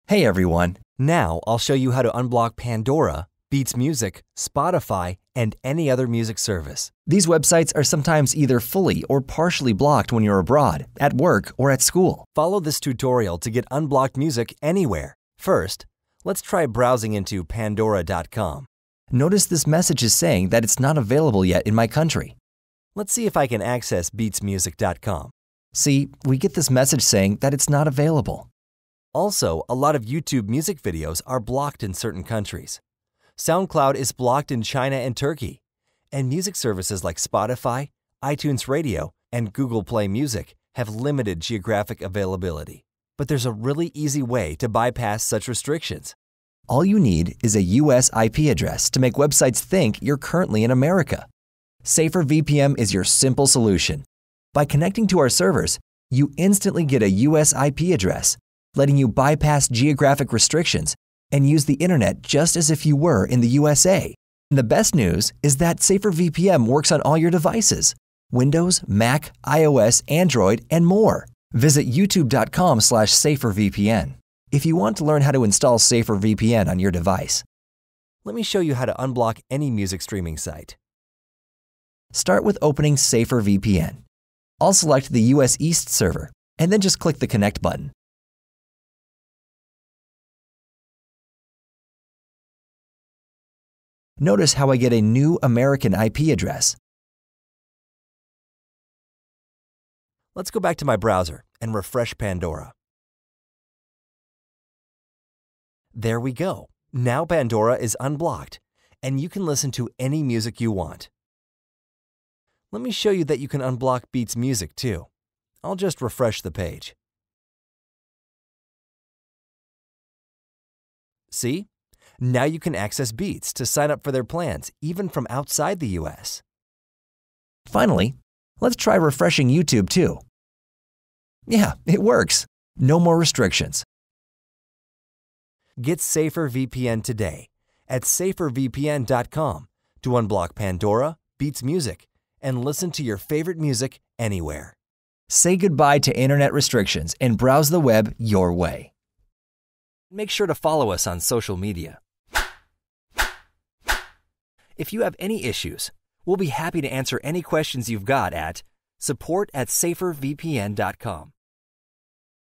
Hey everyone! Now I'll show you how to unblock Pandora, Beats Music, Spotify, and any other music service. These websites are sometimes either fully or partially blocked when you're abroad, at work, or at school. Follow this tutorial to get unblocked music anywhere. First, let's try browsing into pandora.com. Notice this message is saying that it's not available yet in my country. Let's see if I can access beatsmusic.com. See, we get this message saying that it's not available. Also, a lot of YouTube music videos are blocked in certain countries. SoundCloud is blocked in China and Turkey, and music services like Spotify, iTunes Radio, and Google Play Music have limited geographic availability. But there's a really easy way to bypass such restrictions. All you need is a US IP address to make websites think you're currently in America. SaferVPN is your simple solution. By connecting to our servers, you instantly get a US IP address, letting you bypass geographic restrictions and use the internet just as if you were in the USA. And the best news is that SaferVPN works on all your devices: Windows, Mac, iOS, Android, and more. Visit youtube.com/SaferVPN if you want to learn how to install SaferVPN on your device. Let me show you how to unblock any music streaming site. Start with opening SaferVPN. I'll select the US East server and then just click the Connect button. Notice how I get a new American IP address. Let's go back to my browser and refresh Pandora. There we go. Now Pandora is unblocked, and you can listen to any music you want. Let me show you that you can unblock Beats Music too. I'll just refresh the page. See? Now you can access Beats to sign up for their plans, even from outside the US. Finally, let's try refreshing YouTube too. Yeah, it works. No more restrictions. Get SaferVPN today at SaferVPN.com to unblock Pandora, Beats Music, and listen to your favorite music anywhere. Say goodbye to internet restrictions and browse the web your way. Make sure to follow us on social media. If you have any issues, we'll be happy to answer any questions you've got at support@SaferVPN.com.